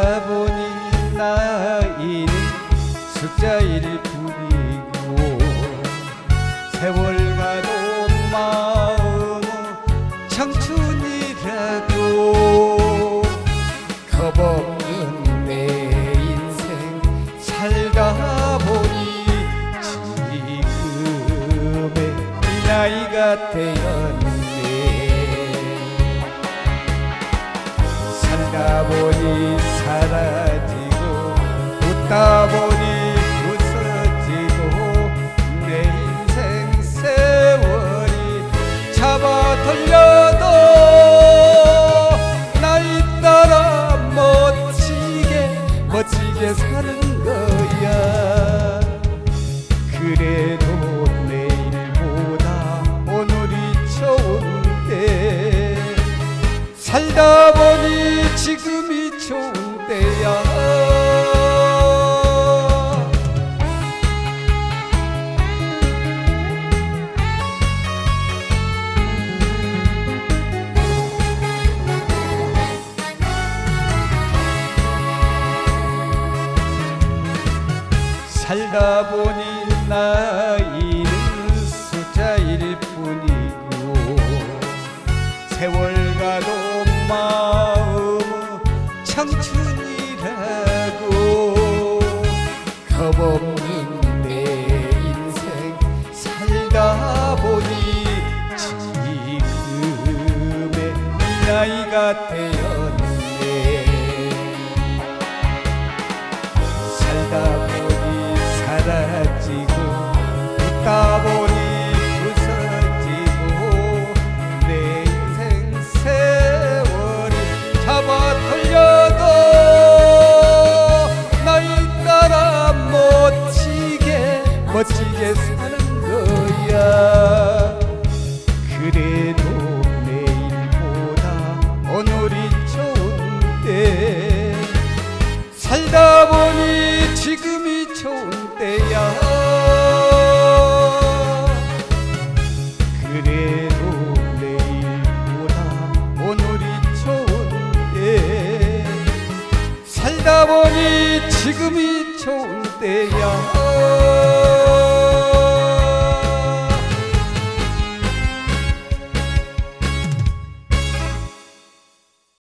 살다 보니 나이는 숫자일 뿐이고 세월 가도 마음은 청춘이라고 겁없는 내 인생 살다 보니 지금의 이 나이가 되었네. 살다 보니 사라지고 웃다 보니 웃어지고 내 인생 세월이 잡아 돌려도 나이 따라 멋지게 사는 거야. 그래도 내일보다 오늘이 좋은데 살다 보니 지금이 좋은 때야. 살다 보니 나이는 숫자일 뿐이고 세월 가도 마음은 청춘이라고 겁없는 내 인생 살다 보니 지금의 이 나이가 되었네. 살다 보니 사라지고 웃다 보니 웃어지고 내 인생 세월이 잡아 돌려도 나이 따라 멋지게 사는 거야. 그래도 내일보다 오늘이 좋은데 살다 보니 지금이 좋은 때야. 그래도 내일보다 오늘이 좋은데 살다 보니 지금이 좋은 때야.